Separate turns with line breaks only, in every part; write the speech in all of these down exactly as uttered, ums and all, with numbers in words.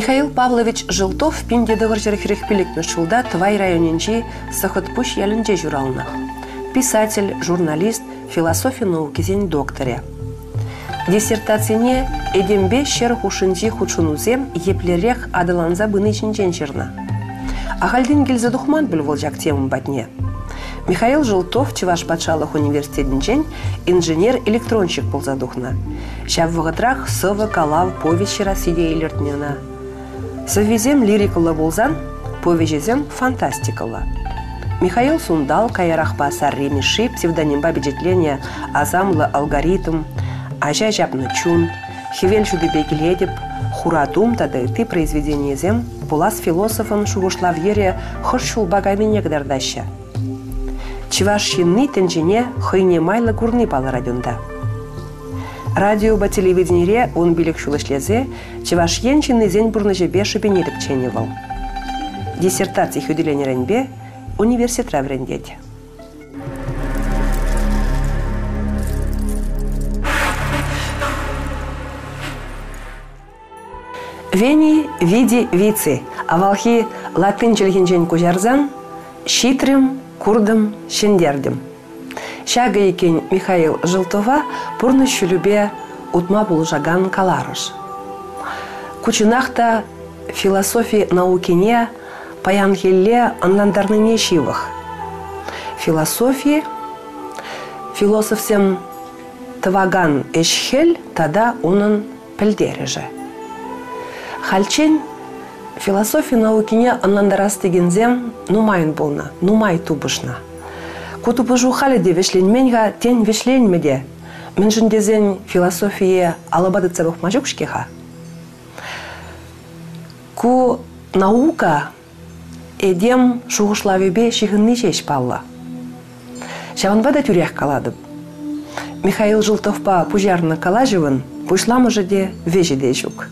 Михаил Павлович Жылтов пиндедығыр жерхерек пелікні шулда Твай районенчи сахытпуш ялінже журалына. Писатель, журналист, философия наукизен докторе. Диссертацияне эдембе шер хушинчи хучунузем еплерех адыланза бынычын женшерна. Ахальдин гильза духман біл волжак темым батне. Михаил Жылтов Чуваш Патшалық университетінчен инженер-электронщик болзадухна. Шав вғытрах сывы калав повещера сиде елертнена. Соввизем лирикала болзан, повежезем фантастикала. Михаил Сундал каярахпа сарремиши псевдонимба бюджетления азамлы алгоритм, ажа жапны чун, хивел чудебегеледеп, хуратум тады ты произведение зем, булас философын шугушлавьере хыршул багамине гдардаща. Чывашинны тенжине хыйне майлы гурны палы радионда. Радио ба телевидениере он билек шулышлезе, чываш енчинны зень бурны жебе шипенедіп ченевал. Диссертации хюделенеренбе университет врендеть. Вени види вицы, а волхи латын челхинчен кужарзан, щитрым, курдым, щендердым. Шага екен Михаил Жылтова пурны шүлюбе утма булжаган каларыш. Кучынахта философии наукине паянхелле анландарныне шивых. Философии философсем таваган эшхель тада унын пілдережі. Хальчен философия наукине анландарас дегензем нумайын болна, нумай тубышна. Куту пыжу халі де вешленменға тен вешленмеде. Мен жіндезен философия алабады цабық мажукшкеха. Ку наука эдем шуғышлавебе шихынны жеш палла. Шаванбада тюрях каладып. Михаил Жылтовпа пужарны калажывын, пушламы жеде вежеде жук.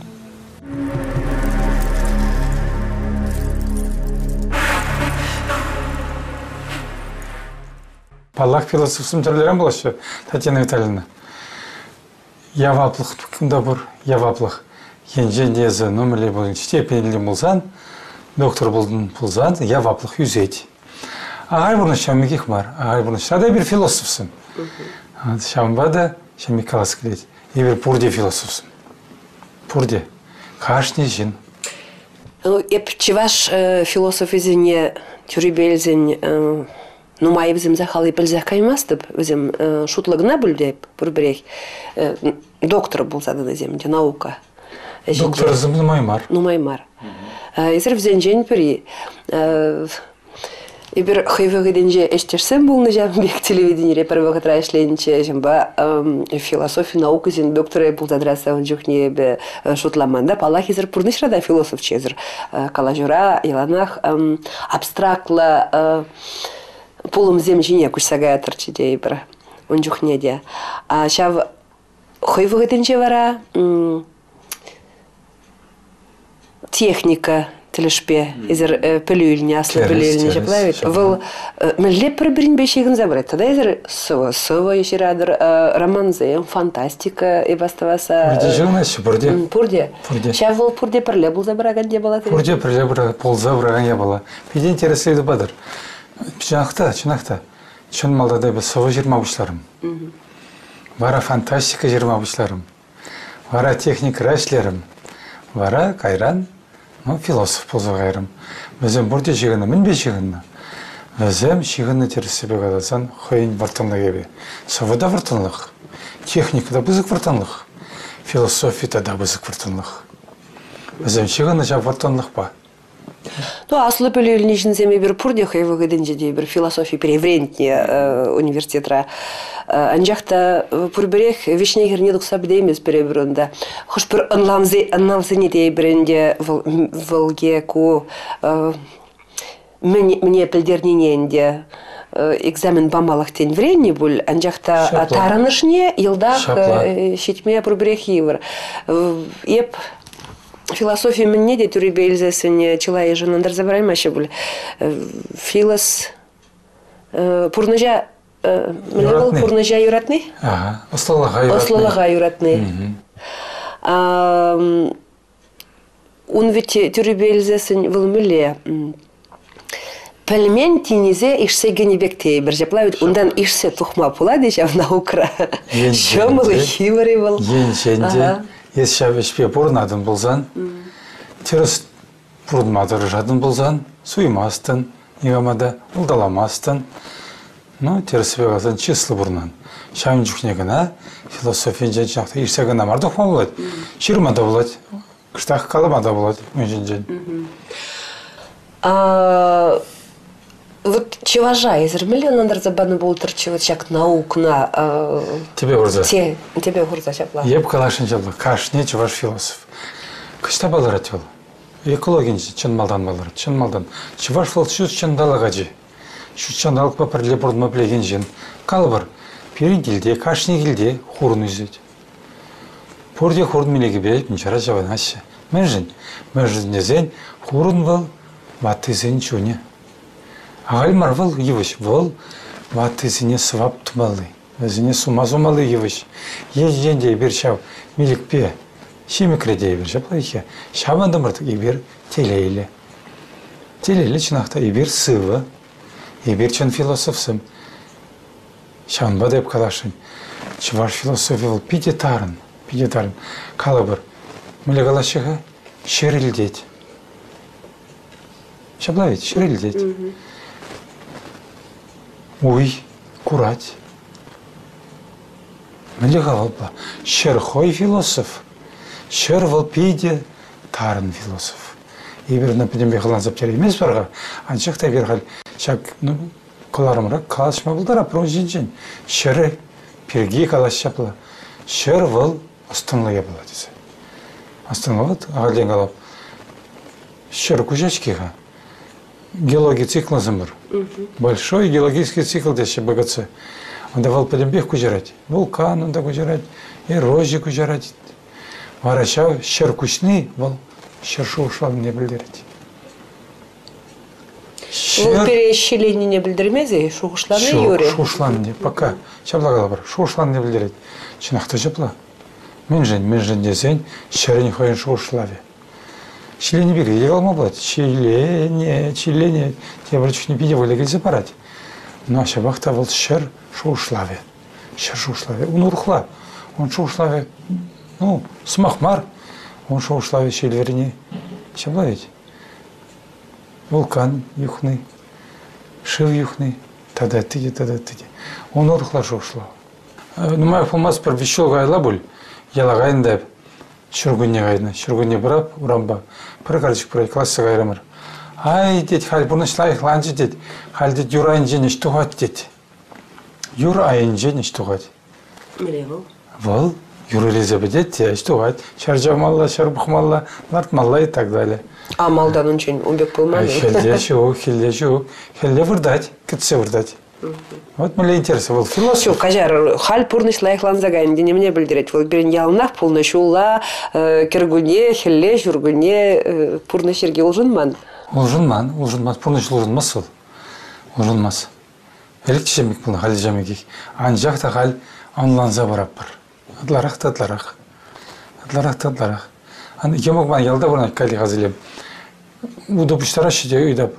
Аллах философсым түрлерін болашы, Татьяна Витальевна. Яваплық түкімді бұр, яваплық. Енже дезі нөмірлі болын, степенілі болсан, доктор болдың болсан, яваплық юзейді. Ағай бұрны шамекек бар, ағай бұрны шадай бір философсым. Шамбада шамек қаласы келеді. Ебір пұрде философсым. Пұрде. Қашны жин.
Еп чываш философизіне түрібелзін ну, май взем захалы пельзах каймастып, взем шутлыгна бүлдеп, бүрбірек. Доктор был заданы земде, наука.
Доктор зым нумаймар.
Нумаймар. Езір взен жен пүри. Ебір хайвығыденже эштерсен болны жамбек телевидениере первығытра эшленче жамба философия наука зен докторы бұл задраса он жүхне бі шутламанда. Палах езір пұрнышрада философ чезір. Калажура, еланах абстрактла пулым земжине кушсагая тырчыде бір он жүхнеде. А шав хайвығыденже вара техника тілішпе, езір пілюліне, аслы пілюліне жаплавит. Выл мүллеп бір-бірін бешегін забырет. Тада езір сывы, сывы ешерадыр, романзы, фантастика ебаставаса.
Пұрде жылына ше, пұрде?
Пұрде. Ша выл пұрде пірле бұл забыраған де бала?
Пұрде пірле бұл забыраған де бала. Пейден тереслейді бадыр. Чынақта, чынақта. Чын малдада бір сывы жиырма бұшларым. Вара фантастика жиырма бұшларым. Вара техника рәшлерім. Вара қайран. Ну, философ болса қайрым. Өзім бұрде жегіні, мін бе жегіні. Өзім жегіні терісіпе қадасан, қойын бартынлы кебе. Совыда вартынлық, техникада бұзық вартынлық, философияда да бұзық вартынлық. Өзім жегіні жап вартынлық ба.
Ну, аслы пөлеліне жінземе бір пұрде хайвығыден жеде бір философия переврентне университетра. Анжақта пұрбірек вишнегер не дұқса біде емес бірі бірінді. Хош бір ұнламзы не дей бірінде вылге ку мне пілдернененде экзамен бамалық тен вренне бұл. Анжақта тарынышне елдақ шетме пұрбірек евір. Еп философия мне де түребелзесіне чылай жынындар забыраймашы бұл. Филос пұрныжа пұрныжа юратны?
Ага, ослалаға юратны.
Ослалаға юратны. он ведь тюребелзесен вылмеле. Пельмен тинизе ишсе генебекте бір жаплавит, ондан ишсе тухма пула дешав наукра. Шомылы хивари был.
Ен шенде, ес шабешпе бұрнадын болзан, теріс бұрынмадыр жадын болзан, суймастын, негамада ұлдаламастын, ну, теріс беғазан числы бұрнан. Шамын жүкнегіна, философия жен жақта ишсегіна мардықма болады, шырмада болады, кыштақ қалымада болады, мүжін жен.
Вот чеважа изермелен андар забаны болтыр чеват шак наукна.
Тебе урза.
Те, тебе урза шапла.
Еп калашын жабла. Кашне чеваш философ. Кышта балар ател. Экологин чын малдан балар. Чын малдан. Чеваш фил чуз чын далагажи. Шу чын далак па пірле бұрдма білеген жен. Калбар. Перин келде, кашне келде, хурын үзет. Порде хурын мелеге бейт, ничара жабан ашы. Мен жын. Мен жын незен, хурын был, баты зен чуне. Ағай марвал евыш, вол ваты зіне свап тумалы, зіне сумазумалы евыш. Ез женде ебір шау милікпе, шемекреде ебір жапла ехе. Шабанды мұртық ебір телейлі. Телейлі чынақта ебір сывы, ебір чын философсым. Шанба деп калашын. Чываш философия ол пиде тарын, пиде тарын. Калы бір, мүлі калашыға шерілдет. Шапла ведь, шерілдет. Уй, курать. Мілі қалапла. Шерхой философ. Шер вал пиде тарын философ. Ебір нападем бейхалан заптер емес барға. Аншықта бір қал. Шак, ну, қоларымырақ қалашма бұлдара, прон жин-жин. Шері перги қалаш шапла. Шер вал астынлы ебіла десе. Астынлы вал, ағалден қалап. Шер күжачкеға. Геологий цикл замыр. Большой геологический цикл деші БГЦ. Он давал подембех кужарать. Вулкан он да кужарать, эрозию кужарать. Варашав шер кучный, вал шершу ушал не білдерет.
Вол перещеление не білдермезе, шуғышланы юре.
Шуғышланы, пока. Шаблагала бар, шуғышланы не білдерет. Чинақты жапла. Мен жен, мен жен десен, шерін қойын шуғышлаве. Чилени бери, я говорю, молодец, чилени, чилени, я вроде чуть не пидевал, я говорю, запарать. Но шабахта был шер шушлаве, шер шушлаве, он урхла, он шушлаве, ну, смахмар, он шушлаве шельверни, шаблавить. Вулкан юхный, шив юхный, тогда ты, тогда ты. Он урхла шушлав. Ну, моя фумас про вещел гайлабуль, я лагайн деп. Шүргінне қайдына, шүргінне бұрап, ұрамба. Бір қарчық бұрай, классы қайрамыр. Ай, дед, хал бұны шлайық ланжы, дед. Хал, дед, юр айын жен іштуғат, дед. Юр айын жен іштуғат.
Міне бұл?
Бұл, юр елезебі, дед, де, іштуғат. Шар жамалла, шар бұқмалла, лартмалла и так далее.
А малдан үнчен, ұмбек болмады?
Хелде шуық, хелде шуық. Хелде вырдать, кітсе вырдать. Вот мне интересно, был философ.
Şu kajar hal purniş layıklanzagan dine mine bildiret. Vol birin yalnaq pulna şulla kirgune, helle jurgune purniş yerge olжunman.
Olжunman, olжunmaz. Purniş olжunmaz ol. Olжunmaz. Elik çemek bulun hal jamekik. Ancak da hal anlanza barap var. Adlarak da adlarak. Adlarak da adlarak. Hani yemek ben yalda bana kali hazırlayayım. Udopuştara şide uydap.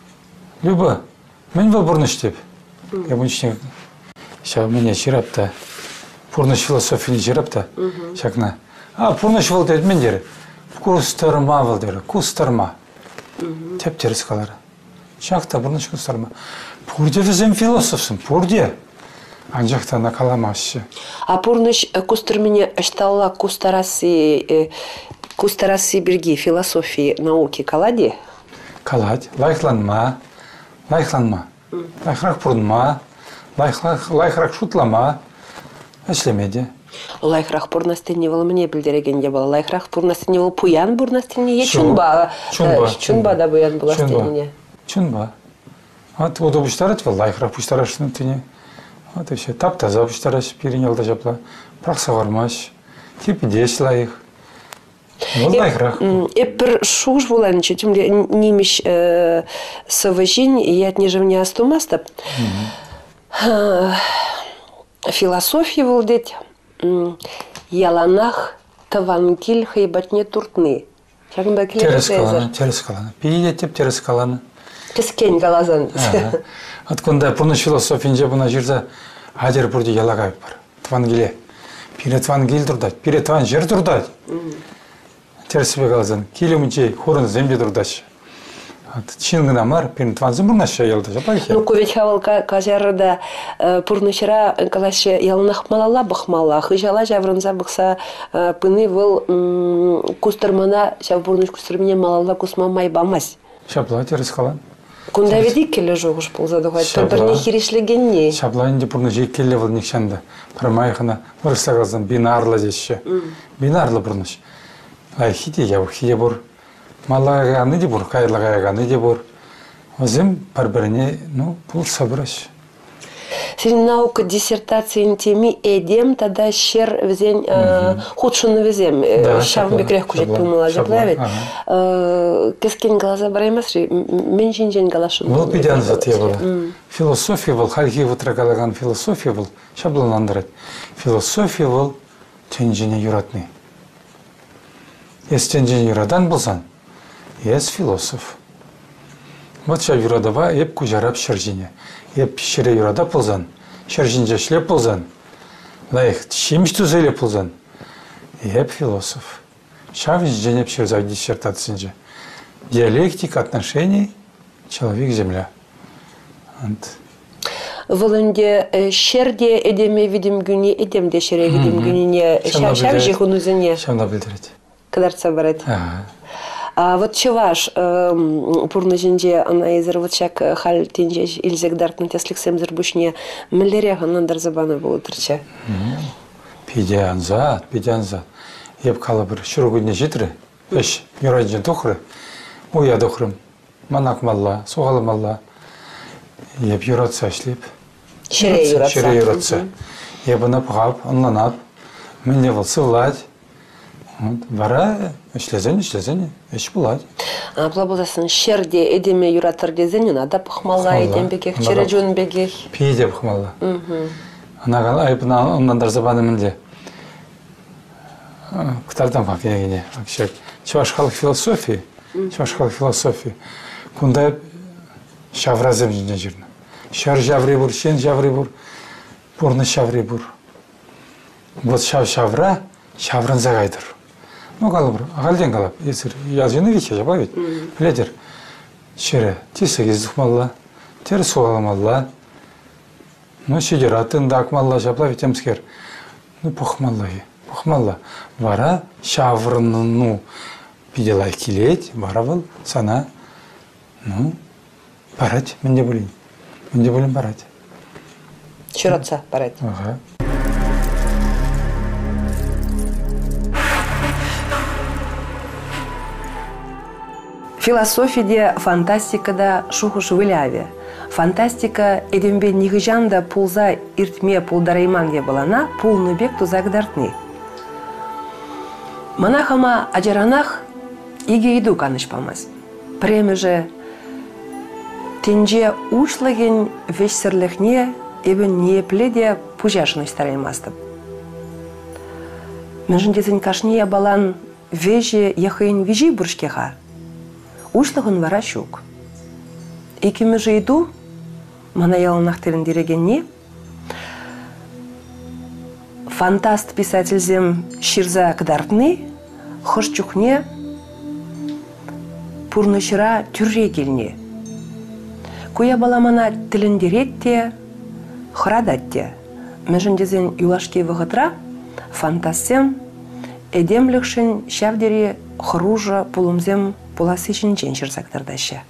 Люба, мен var purniş deyip. Я bunun сейчас меня чирапта, пурныш философия чирапта, шакна. А пурныш волт этмен дер, кустарма вол дер, кустарма. Теп терес калар. Шакта пурныш кустарма. Пурде везем философсым, пурде. Анжакта на каламашы.
А пурныш кустармине шталла кустараси, кустараси берги философии науки калади?
Калад, лайхланма, лайхланма. Лайхрак пурнма, лайхрак шутлама, эшлемеде.
Лайхрак пурнастеневал мне билдереген де была. Лайхрак пурнастеневал пуян бурнастене, чунба. Чунба да буян была стене.
Чунба. Вот удобуштарать был лайхрак пуштарашны тыне. Вот и все. Тапта забуштараш перенял да жапла. Прахсавармаш. Типа десять лайх. Вот лайхрак.
Эпер шуш булан чутим нимиш соважин и от нежевня астумаста. Философия волдеть яланах таванкиль хайбатне туртны. Шагында
Терес
келе
каланы, терес каланы. Пиетеп терес каланы.
Кескен галазан.
Откуда пурныш философинже буна жерде адер бурди ялагай бар. Твангиле. Пире твангил турдат, пире тван жер турдат. Терсбе галазан. Килемче хорын земле турдаш. Чингна мар, пире тван земурнаша ялда жапайхе.
Ну ковет хавал кажарда пурнышера калаще ялнах малала бахмала. Хыжала жаврынза быкса пыны выл кустырмана шав пурныш кустырмине малала кусма майбамас.
Шапла терес калан.
Кунда ведик келе жогуш болза дугай. Табырне хиришлегенне.
Шапла инде пурны жей келе выл никшанда. Прамайхана вырсагазан бинарла жеше. Бинарла пурныш. Ай хите я хие бур. Малаганы де бур, кайлаганы де бур. Өзім бір-біріне, ну, бұл сабыраш.
Сен наука диссертациян теми эдем, тогда шер везен худшыны везем. Шам бекрех кужет пылмала жаплавит. Кескен глаза бараймас, мен жинжен галашын.
Бұл пидян зат я была. Философия был, хальги вутрагалаган философия был, шаблонандырат. Философия был тенжене юратный. Если тенжене юрадан болсан, есть философ. Вот ша юрадава еп кужарап шаржине. Еп шире юрада пылзан, шаржинже шлеп пылзан. Лайх чимш тузеле пылзан. Еп философ. Шавиш женеп шерзав диссертацинже. Диалектика отношений человек-земля.
Вылынде шерде эдеме видим күні, эдемде шере видим күніне шавжи хунузене.
Шамна білдірет.
Кадарца барет. А вот чуваш пурны жинже анаизер вот чак хал тинже илзек дартны тесликсем зербушне миллере ганандар забаны болутрча.
Пидян зат, пидян зат. Еп кала бір шүргүнне житри, эш юраджин тухры, уя тухрым, манак малла, сугалы малла. Еп юратса эшлеп.
Шире юратса.
Шире юратса. Еп ана пғап, анланап, менне бол сывлать. Бара эшлезен, эшлезен, эш булат.
А плабузасын шерде эдеме юратыр дезен, ада пахмалла эдем бекех, чире жон бекех.
Пиде пахмалла. Анаган айпына оннандар забаны мінде. Ктардан бак егене. Чуваш халық философии, чуваш халық философии. Кунда шавра земжіне жүрні. Шар жаври бур, шен жаври бур, бурны шаври бур. Вот шав шавра, шаврын загайдыр. Ну, қалыбыр, ағалден қалап, есір, язжыны веке жапа бет. Біледер, шере, тесі кездіқмалла, тері суғаламалла, ну, шедер, аттында ақмалла жапла ветемскер. Ну, пұқмалла, пұқмалла. Вара, шаврынын, ну, пиделай келет, вара был, сана, ну, барать, мен де білейін. Мен де білейін барать.
Шыратса барать.
Ага.
Философияде, фантастикада шухуш выляве. Фантастика эдембе нигыжанда пулза иртме пулдарайман де балана пулны бек тузак дартны. Манахама аджаранах иге иду канышпамас. Премі же тенже ушлаген вешсірліхне ебін неепледе пужашыны стараймастып. Мәжіндезін кашне балан веже яхын вежи бұршкеға. Ушлығын вара шук. Икімі же иду, мана ялынақтырын дерегенне, фантаст писательзем ширза кдартны, хышчухне, пурнышыра түрре келне. Куя бала мана тіліндеретте, хырадатте. Мәжіндезен юлашке вғытра, фантастсем, эдемлікшін шавдері хыружа пулымзем пуласы үшін женшір сақтардашы.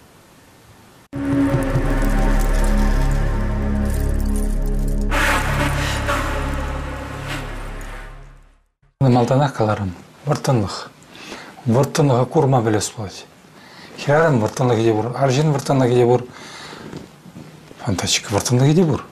Малтанақ қаларым, вұртынлық. Вұртынлыға курма білес болады. Херарым вұртынлығы де бұр, аржин вұртынлығы де бұр, фантастика вұртынлығы де бұр.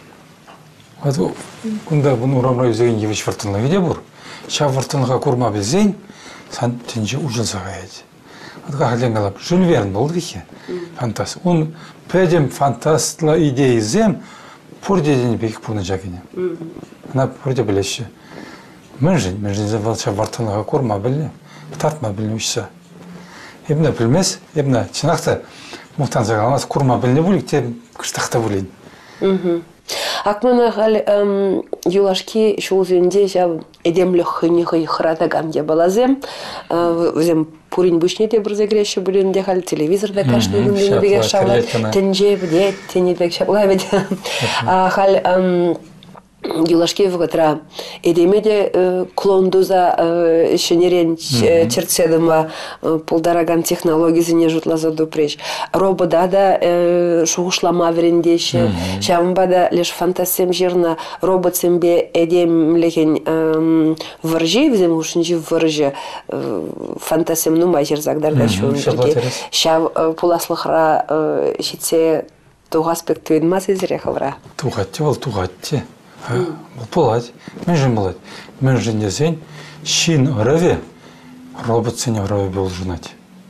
Күнда бұны ұрамра өзеген евіш вұртынлығы де бұр. Ша вұртынлыға курма білзен, сан тенже ұжылзаға еді. Отқа қален қалап, Жюль Верн болды ке, фантаст. Он пәдем фантастла идеи зем, пұрдеден бекік бұны жакене. Ана пұрде білеші. Мен жын, мен жын варттанлыға курма білі. тартма білмейші. Ебна білмес, ебна чынақта мұқтан сағаламас, құрма біліне бөлік, те күштақта бөлейін.
Акмана хал юлашки шулзенде жав эдемлөх хынихы хыратаган я балазем, взем пурин бушне те брзегреше булинде хал телевизорда кашны гүндене бегер шавла тенже бде тенедек шавла бед хал Юлашки вгатра эдемеде клондуза шенерен черцедыма полдараган технологизине жутлаза допреч. Робода да шугушлама верендеше. Шамбада лишь фантасем жирна роботсембе эдем леген варжи, взем ушнжи варжи фантасем ну майжер загдарда шун. Шав пуласлыхра шитсе туг аспект ведмас изрехавра.
Тугатте бол тугатте. Болать, мен же молодь, мен же не зень, шин реве, робот сеня реве был жнать.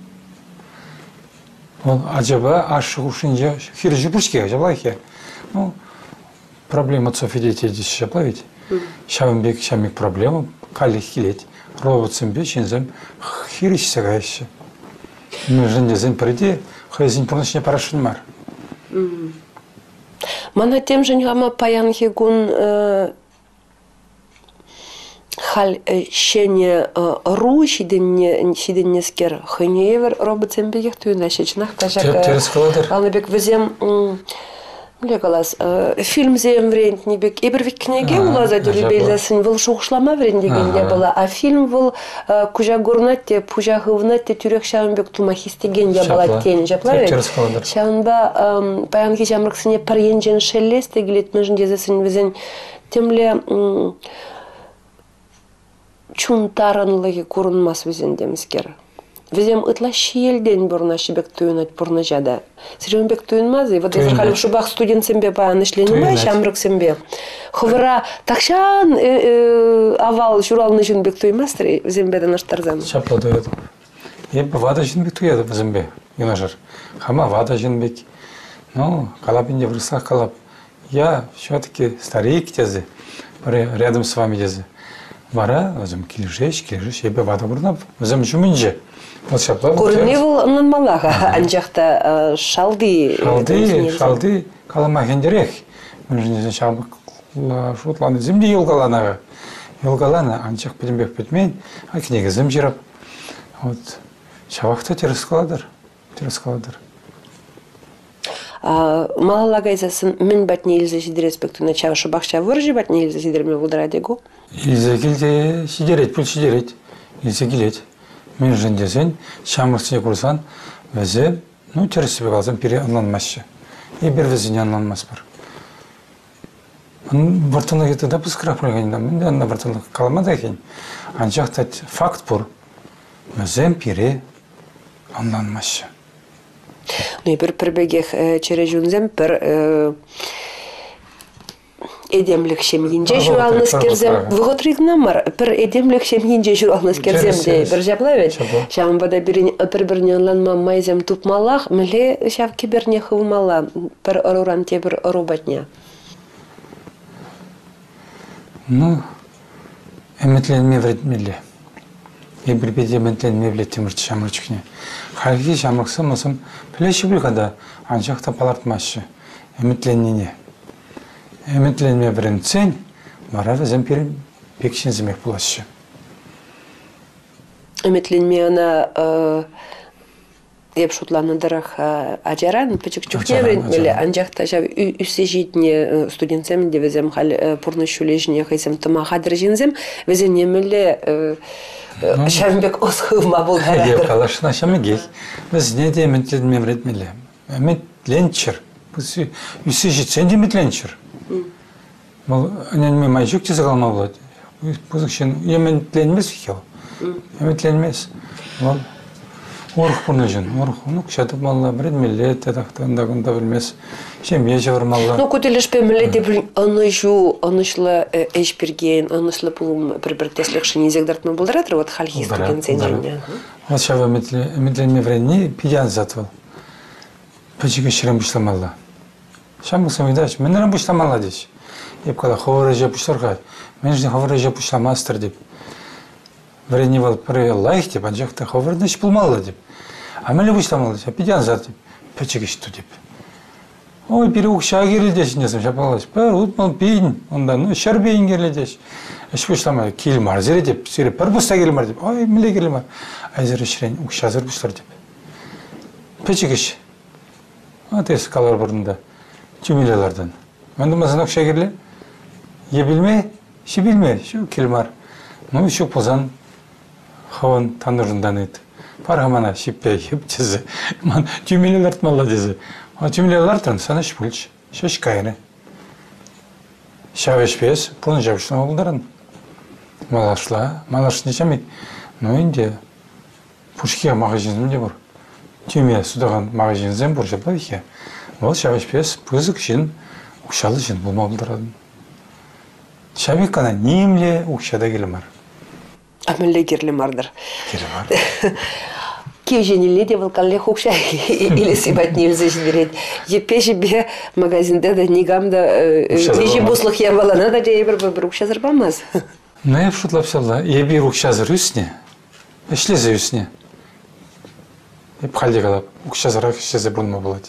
Он аджаба аш ушин же хиржи пушки аджаблахи. Ну проблема софидеть здесь шаплавить. Шамбек шамик проблема, кали хилеть, робот сембе шинзем хириш сагайше. Мен же не зень приди, хазин полночне парашин мар.
Мана тем же нигама паян хигун хал щене ру шиденне шиденне скер хыневер роботсем бегех туйна шечнах тажак. Алнабек везем Лекалас фильм зем врент небек ибервик книге улаза дурбеласын выл шухшлама врен дегенде была, а фильм выл кужа гурнатте пужа хывнатте тюрек шамбек тумахистегенде была тень жаплавет. Шамба паянки жамрыксыне паренжен шеллесте гилет межен дезесин везен темле чунтаранлыгы курынмас везен демискер. Везем ытла шиелден бурна шибек туйнать бурна жада. Сирен бек туйнмазы, вот даже халю шубах студентсембе паян ишленума, шамрыксембе. Ховара такшан авал журалны жин бек туймастри, зембеда наш тарзан.
Шапла дует. Еб вада жин бек туяды в зембе, юнажар. Хама вада жин бек. Ну, калапинде в рысах калап. Я все-таки старик тези, рядом с вами тези. Вара, возьм килжеш, килжеш, ебе вада бурна, возьм жуминже.
Көріне бұл ұнын малаға, анжақта шалды...
Шалды, шалды, қалама кендерек. Мен жынезен шалбық шутланы земде елгаланаға. Елгалана, анжақ білінбек бітмен, акінеге зем жирап. Шабақта теріс қаладыр, теріс қаладыр.
Малалага изасын мен бәтіне елзе жидер аспектуна чава шабақша выржи бәтіне елзе жидерме бұлдыра дегу?
Елзе келде шидерет, бұл шидерет, елзе келет. Мен жендесен, шамырсыне курсан, везе, ну, тересіпе қалсам, пере анланмашы. И бір везене анланмас бар. Бартынлық еті да бұскырақ пройғанында, мен де анна бартынлық қаламады екен. Анжақта факт бұр, везем пере анланмашы.
Ну, и бір пірбегех чере жүнзем, бір эдемлік шемгенже журалныз керзем. Вғыт ригнамар, бір эдемлік шемгенже журалныз керзем де бір жаплавет. Шамбада бір-біріне анланма майзем тупмалақ, міле шавки бірне хывмала, бір ұруран те бір ұрубатня.
Ну, әметленме вредмелі. Ебірбеде әметленме білет темірті шамырчықне. Халги шамырқсы мұсым, пілеші білгада анжақта палартмашы, әметленнене. Әметленме бірінцен, мара візім перін пекшін зімек бұлашы.
Әметленме ана еп шутланадырақ ажаран, пічік чухне бірінтмелі, анжақта жав үсі житіне студентсем, де візім хал пұрны шулежіне қайсым тұма қадыр жинзем, візім немелі шамбек осқывма бұл ғарадыр.
Еп қалашына шамегей, біз не де әметленме бірінтмелі. Әметленчір, үсі житсен де әметленчір. Бұл әнелме майжук тезі қалма болады. Бұзықшын еметленмес екел. Еметленмес. Бұл орық бұрны жын. Орық, ну, кшатып малла біредмелі, тәдақтығында күнда білмес. Шембе жавыр малла.
Ну, көтелеш пәмілі де білін аныжу, анышлы әшпірген, анышлы бұлым бір-бір тәслік шынезек дартмы бұлдаратыр, вот халхиз тұрген сәнжеріне.
Вот шабы еметленме вренне пидян затвыл. Пәчігі шырын бұшламалла. Шамбық самайдач, менерін бұшламалла дейш. Еп қала ховары жеп ұшларға, мен жіне ховары жеп ұшламастыр деп. Врени был при лайх деп, анжақта ховырдыш пулмалы деп. Амеле бушламалы деп, пидян зат деп, печегіш ту деп. Ой, бері ұқша керел дешін десім, шапалаш. Бір ұтмал бейін, онда, ну, шар бейін керел деш. Эш бушламалы, келмар, зере деп, зере бір бұста келмар деп. Ой, міле келмар. Ай, зере шірен, ұқша зір бұшлар деп. Печегіш. Атес қалар бұрында, тюмелелерден. Мәнді мазан ұқша кереле? Е білме, ши білме, шу келмар. Ну, шу позан, хаван танырындан ет. Парғамана шиппе, хеп чезі. Ман тюмелелер тмалла дезі. А тюмелелер тан сана шпульч, шаш кайны. Шавеш пес, пуны жабышын олдарын. Малашла, малаш не чамик. Ну, инде, пушке магазинзім де бұр. Тюме судаған магазинзім бұр жапла вихе. Ол шавеш пес, пызык жин, ұқшалы жин бұлма бұлдарадым. Шавик қана немле ұқшада келімар.
Амеле керлемардыр.
Келімар.
Кей женелі де вылқалле хукша или сибат нельзя жіберет. Епе жібе магазинде да нигамда нежі бұслық ябалана да де ебір бір ұқша зырбамаз.
Ну, я шутлапсалла, ебір ұқша зыр үсіне, ішлезе үсіне. Еп қалде қалап, ұқша зырақ ішлезе бұлма болады.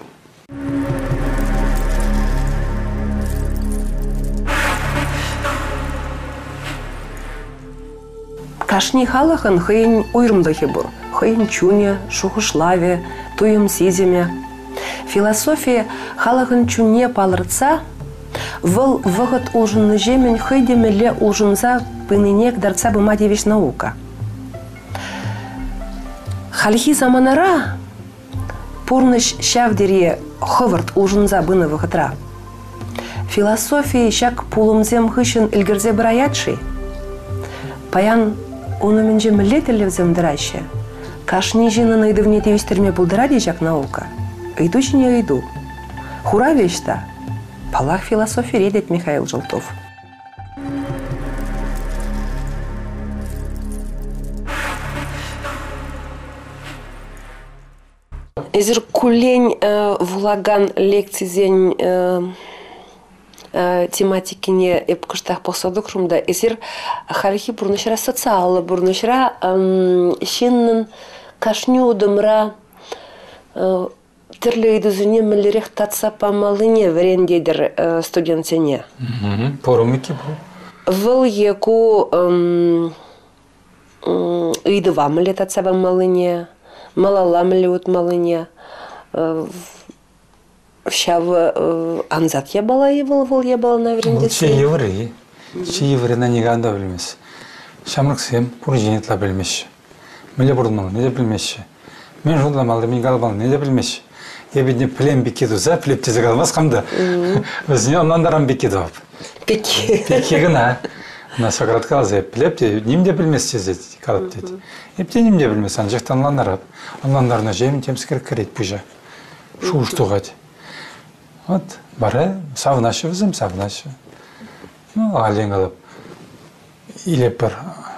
Кашни халахан хыйын уйрымдахи бур. Хыйын чуне, шухышлаве, туйым сиземе. Философия халахан чуне палырца, выл вғыт улжынны жемен хыйдемеле улжынза пынынек дарца быма девиш наука. Хальхи заманара пурныш шавдере хывырт улжынза быны вғытра. Философия шак пулымзем хышын илгерзе браятши. Паян оны менже мілетелі вземдіраще. Кашни жины найдывне тевестерме бұлдыраде жак наука. Иду жіне иду. Хура вешта. Палах философия редет Михаил Желтов. Эзір кулень вулаган лекцизен тематикине эп кыштах посадок румда эсер харихи бурнышра социалы бурнышра шиннын кашню дымра тірлі идузуне мілерек татса памалыне врендедер студентсене.
Порумики бұл?
Выл еку идыва міле татса памалыне, малала міле утмалыне, Шавы анзат ебала ебал, вол ебала на врендесе.
Че еврей, че еврей на неганда білмес. Шамрыксем пурженетла білмеші. Меле бұрдмалы, не де білмеші. Мен жолдамалды, мен қалбалы, не де білмеші. Ебедне плем бекеду за, плеп тезе қалмас қамды. Өзіне онандарам бекеду ап.
Пеке.
Пеке гына. На Сократ қалзе, плеп те, нем де білмес тезе қалып деді. Епте нем де білмес, анжақтан ландар ап. Онандарына жемін темскер керет пұжа. Шуыш туғады. Вот, бары, савынашы візім, савынашы. Ну, ағален қалып. Илеп бір,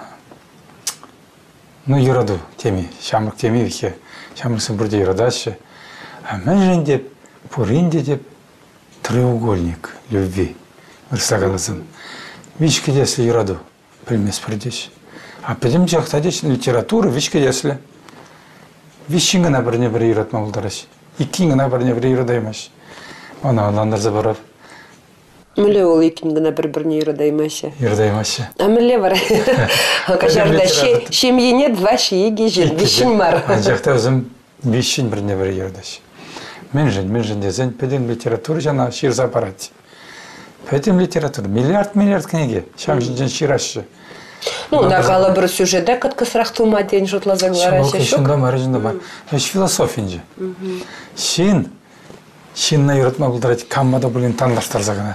ну, юраду теми, шамрық теми веке. Шамрықсын бірде юрадашы. А мен жен деп, пуринде деп, треугольник любви. Ұрса қалызын. Вишке деслі юраду, білмес бірдеш. А білім жақта деш, литература вишке деслі. Вишіңгіна біріне бір юратма бұлдараш. Иккіңгіна біріне бір юрадаймаш. Она аландарза барап.
Міле ол екімдіна бір-біріне юрадаймашы.
Юрадаймашы.
А міле бар. Қашарда шемьене два шиеге жел, бешін бар.
Жақта өзім бешін біріне бір юрадашы. Мен жен, мен жен дезен, пәден литература жана ширза аппарат. Пәден литература, миллиард-миллиард книги, шам жен ширашы.
Ну, нағалы бір сюжетті қыткысырақ тума ден жұтла загларашы шок.
Шында бар, жында бар. Еш философин же. Шин, шинна юратма бұлдырайды, каммада бұлын таңдаштар зағына.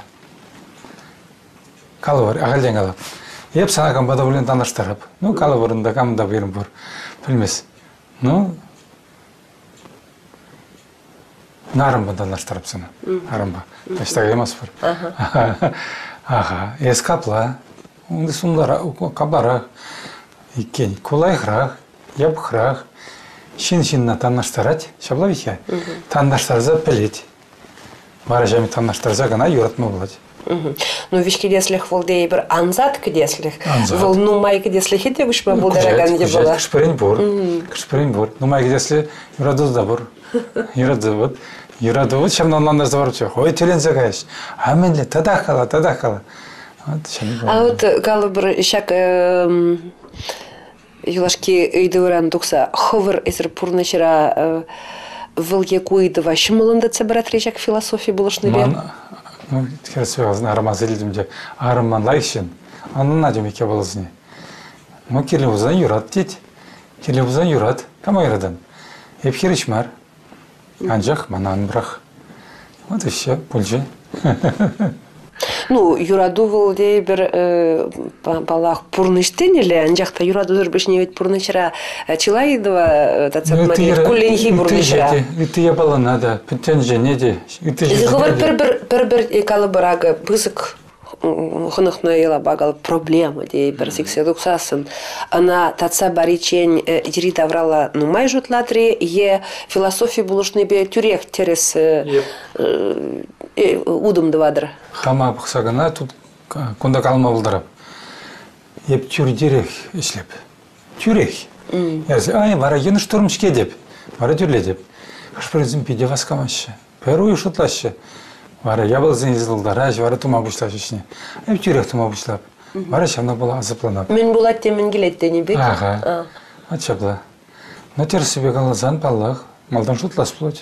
Калы бар, ағалден қалап. Еп сана каммада бұлын таңдаштарып. Ну, калы бұрында, каммада бұйрым бұр. Білмес. Ну, нарым бұн таңдаштарып сана. Арымба. Таштағы емас бұр. Аға, ес капла. Онды сұмдара, кабларақ, екен, колайқырақ, ябықырақ, шин-шинна таңдаштарад, шаблавике, таңдаштарза пілет. Бара жәме таңдаштарза ғана юратма болады.
Ну, виш кедеслих вол дей бір анзат кедеслих.
Анзат.
Вол нумай кедеслих хит дегуш ба булдараган де была.
Кышпырын бор. Кышпырын бор. Нумай кедесли юраду да бор. Юраду вот. Юраду вот шамнан ландас да бар чок. Ой төленсе кайш. Аменле тадакала, тадакала. Вот шамни.
А вот галы бір шак юлашки үйдеуран дукса ховыр эсер пурнышыра выл якуйдова шымылында цебрат режак философия булышны бе.
Ну, керсева арман зелидимде арман лайшин. Анын надемеке болызны. Ну келебузан юрат дейт. Келебузан юрат. Кама юрадан. Эпхиричмар. Анжак манан брах. Вот и все, пульжи.
Ну, юраду выл дей бір балах пурныштен или анжакта юраду дұрбышне вет пурнышыра чилайдова тацапмадер кулленхи пурнышыра.
Үті ебала надо, пүттен жене де.
Зығывар бір-бір екалы бірағы бұзық хынықны ела бағалы проблема дей бір секседуксасын. Ана татса баричен жири даврала нумай жұтлатри, е философия бұлышны бе түрек терес удымдывадыр.
Хама бұқсағына тут күнда қалма бұлдырап. Еп түрдерек ішлеп. Түрек. Ай, бара ені штурмшке деп. Бара түрле деп. Қашпырызым пиде васкамашы. Перу ұшытлашы. Бара ябылзын езілдараш, бара тума бұшлаш ішіне. Еп түрек тума бұшлап. Бара шамна бола азыпланап.
Мен болат темен келетті не бек?
Аға. Атшабла. Но терсі бек алызан паллақ. Малдан шутлас бұлад.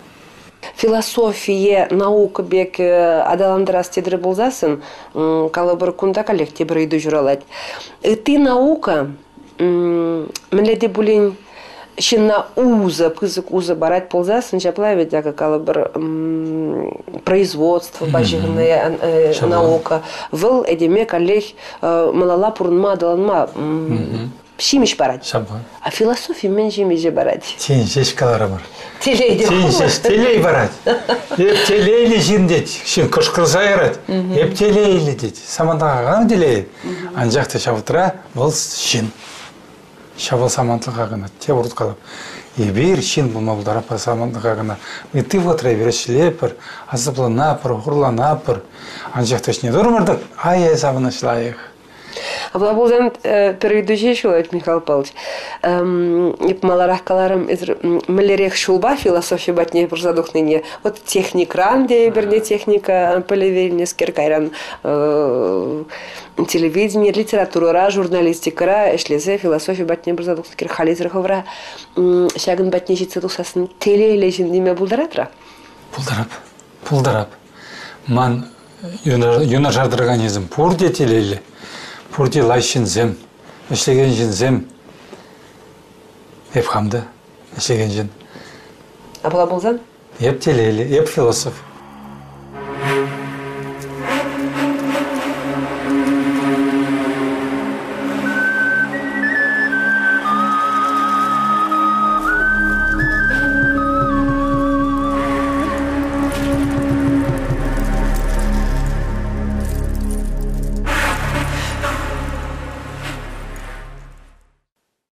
Философия, наука бек адаландырас тедірі болзасын, калы бір күнда коллектив бір үйді жүралайды. Ты наука, мінледі бұлін шынна уза, пызык уза барать болзасын, жаплай ведяға калы бір производство, бажығыны наука. Выл әдеме коллег малала пұрынма адаланма шимиш барать. А философия мен жемеже барать.
Тен жеш калары бар.
Телейді.
Тен жеш телей барать. Еп телейлі жин дед. Шын күшкілса ерет. Еп телейлі дед. Самандаға ғана телей. Анжақты шабытыра бұл шын. Шабыл самандылға ғана. Те ұрт қалып. Ебір шын бұлма бұлдара па самандылға ғана. Үті бұтыра берешілепір. Азыпланапыр, ғұрланапыр. Анжақты шыне дұрмырдық. Ай-ай сабына шылайық.
А была болзан перейдущий человек, Михаил Павлович. И маларах каларам малерех шулба философия батне прозадухныне. Вот техник ранде, берне техника полевельне скеркайран телевидение, литература ра, журналистика ра, эшлезе философия батне прозадухны керхализр ховра. Шагын батне житсе духсасын телейле жиндиме булдаратра.
Булдарап, булдарап. Ман юна жард организм пурде телейле. Пурди лайшин зем, эшлеген жин зем. Еп хамды, эшлеген жин.
А была болзан?
Еп телейлі, еп философ.